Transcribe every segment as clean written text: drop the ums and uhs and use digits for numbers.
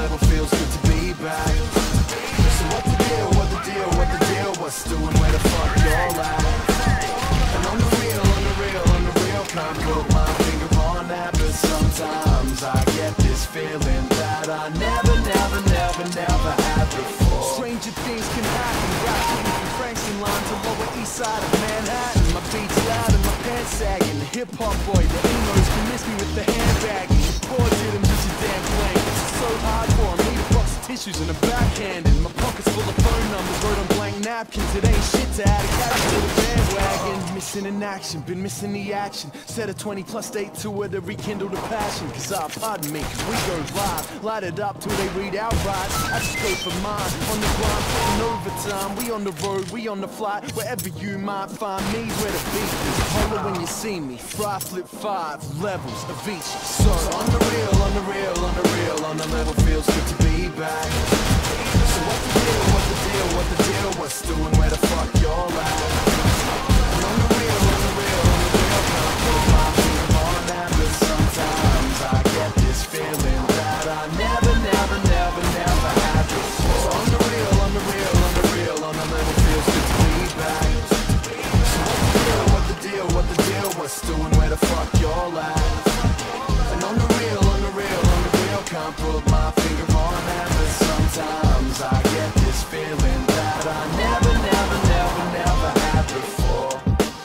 level, feels good to be back. So what the deal, what the deal, what the deal, what's doing, where the fuck y'all at? And on the real, on the real, on the real, can't put my finger on that, but sometimes I get this feeling that I never had before. Stranger things can happen, rapping from Frankston line to Lower East Side of Manhattan. My beats loud and my pants sagging. The hip-hop boy, the emos can miss me with the handbagging. The poor did him just a damn blank. It's so hard for him, need a box of tissues and a backhand. My pockets full of phone numbers, wrote on blank napkins. It ain't shit to add a carriage to the bandwagon. Missing in action, been missing the action. Set a 20 plus date tour to rekindle the passion. Cause pardon me, cause we go live. Light it up till they read out right. I just go for mine, on the grind, putting overtime. We on the road, we on the fly. Wherever you might find me, where the beat is. Holler when you see me, fry flip 5 levels of each. So on the real, on the real, on the real, on the level, feels good to be back. So what the deal, what the deal, what the deal, what's doing, where the fuck y'all at? And on the real, on the real, on the real, can't put my finger on that, but sometimes I get this feeling that I never had before. So on the real, on the real, on the real, on the level, feels good to be back. So what the deal, what the deal, what's doing, where the fuck y'all at? And on the real, on the real, on the real, can't put my finger on that, but sometimes I get this feeling that I never had before.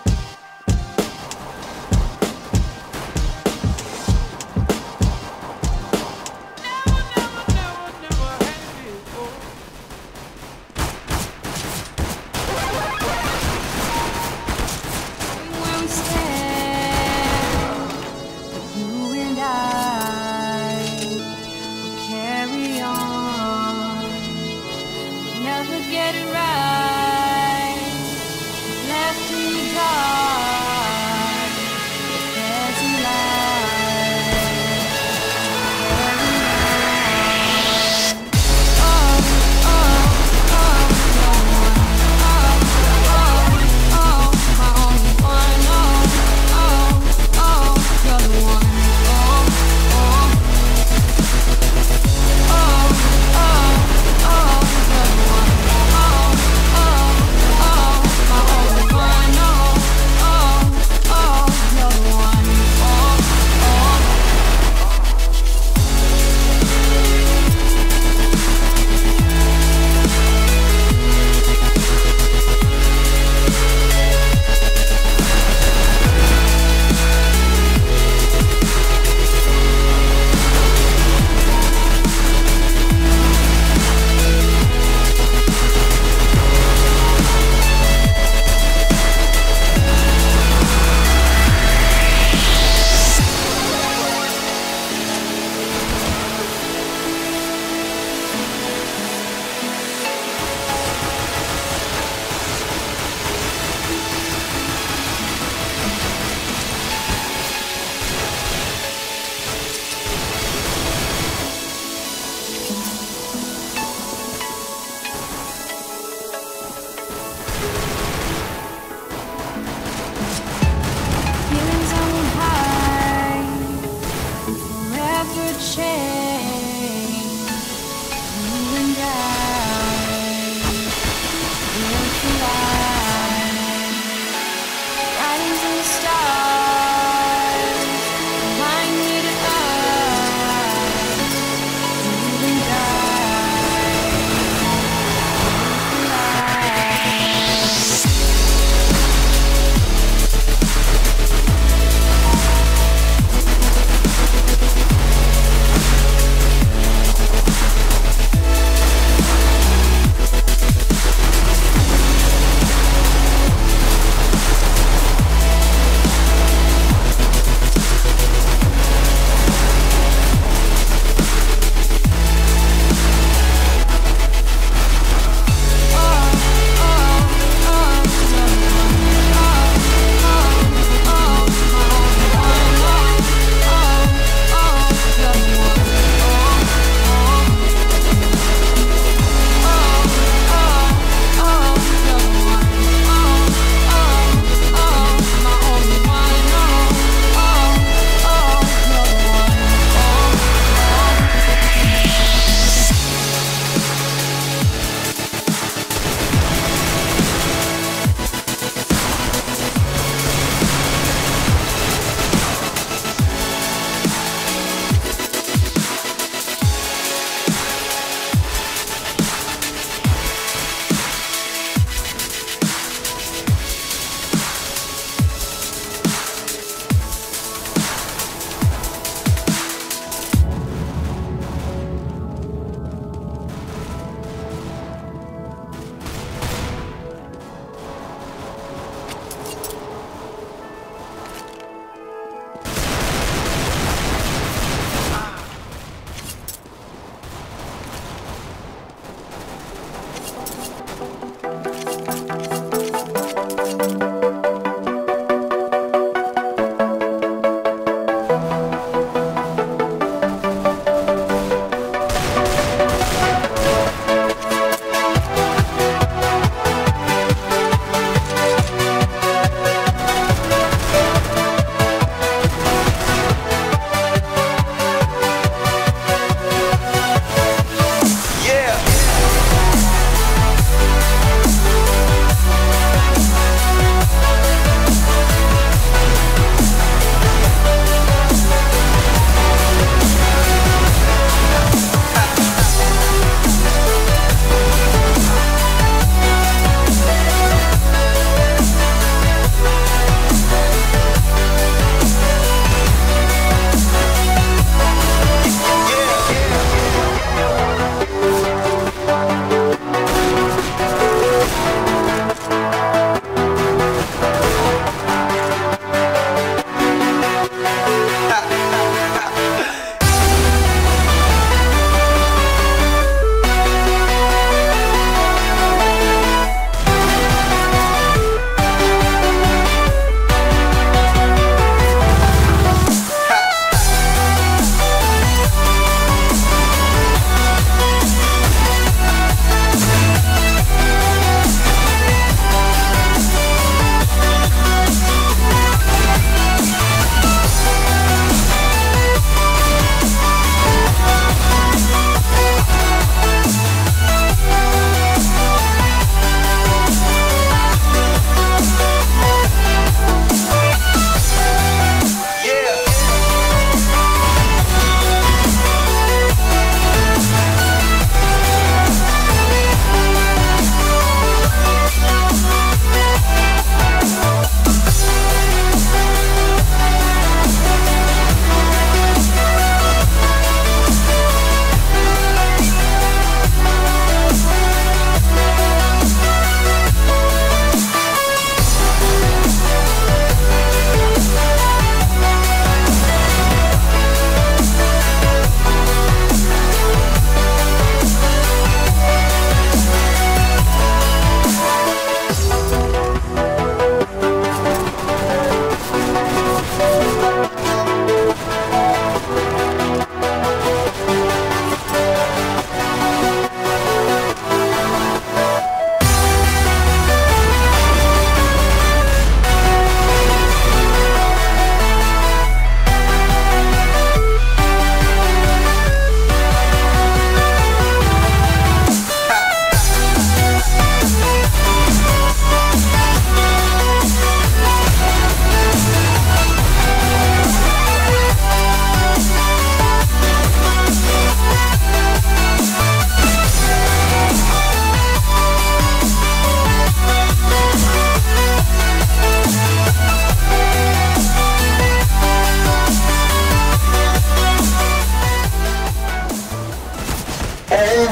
Get it right, left in the dark, there's a light, oh, my only one, you're the one,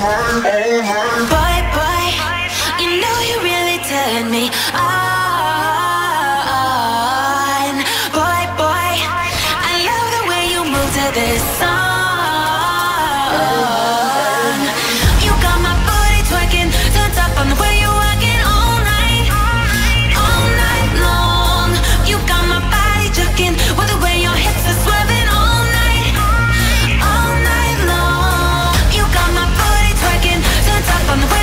Boy, boy, you know you really turn me on. Boy, boy, I love the way you move to this song. You got my booty twerking, turned up on the way you walking all night long. You got my body jerking, with the way your hips are swerving all night long. You got my booty twerking, turned up on the way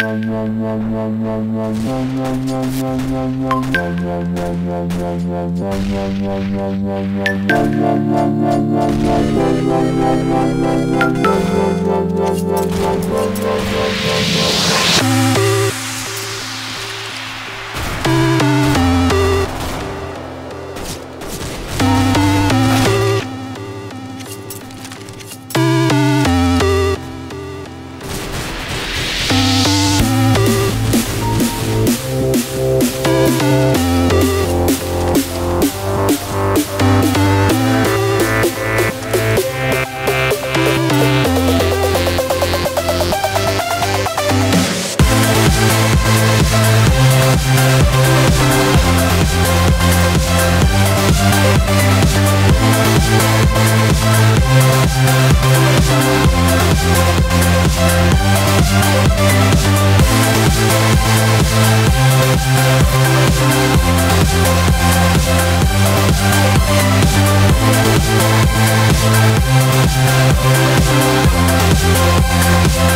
We'll be right back.